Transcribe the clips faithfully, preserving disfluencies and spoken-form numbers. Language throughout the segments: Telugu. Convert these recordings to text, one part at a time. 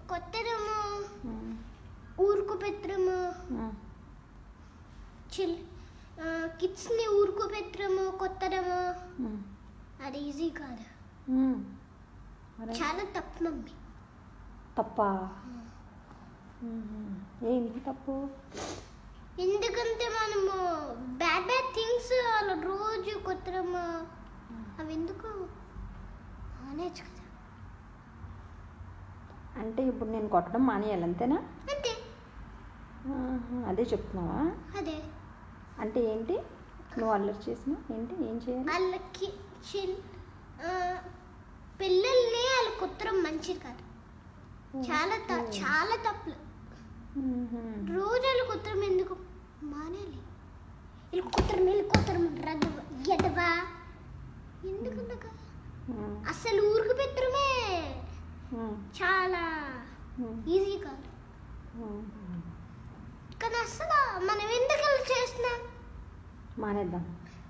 కొత్తదము ఊరుకోపెట్టడము, చిల్ కిడ్స్ని ఊరుకోపెట్టడము కొత్తదము అది ఈజీ కాదు, చాలా తప్పు మమ్మీ. తప్పా? ఏంటి తప్పు? ఎందుకంటే మనము బ్యాడ్ బ్యాడ్ థింగ్స్ అలా రోజు కొత్తడము అవి ఎందుకు మానేచ్చు కదా. అంటే ఇప్పుడు నేను కొట్టడం మానేయాలి అంతేనా? అంతే. అదే చెప్తున్నావా? అదే. అంటే ఏంటి నువ్వు అల్లరి చేసిన ఏంటి ఏం చేయాలి? వాళ్ళకి పిల్లల్ని వాళ్ళు కుత్తరం మంచిది కాదు, చాలా చాలా తప్పులు. రోజు వాళ్ళు కుత్తరం ఎందుకు మానేయాలి? వీళ్ళు కుత్తరం వీళ్ళు కుత్తరం రద్దు ఎదవా ఎందుకు అసలు ఊరికి పెట్టడమే చాలా ఈజీ కాదు. కానీ అసలు మనం ఎందుకు అలా చేస్తున్నాం? మానేద్దాం.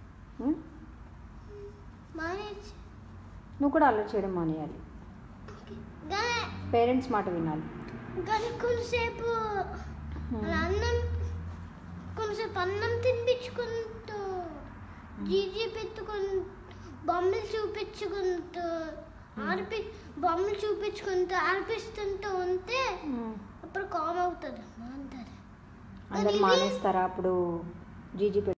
మానేసి నువ్వు కూడా అల్లరి చేయడం మానేయాలి, పేరెంట్స్ మాట వినాలి. కానీ కొంతసేపు అన్నం కొంతసేపు అన్నం తినిపించుకుంటూ జీజీ పెట్టుకుంటూ బొమ్మలు చూపించుకుంటూ ఆడిపి బొమ్మలు చూపించుకుంటూ ఆడిపిస్తుంటూ ఉంటే అప్పుడు కామ్ అవుతుంది. అందరు మానేస్తారా అప్పుడు జీజీ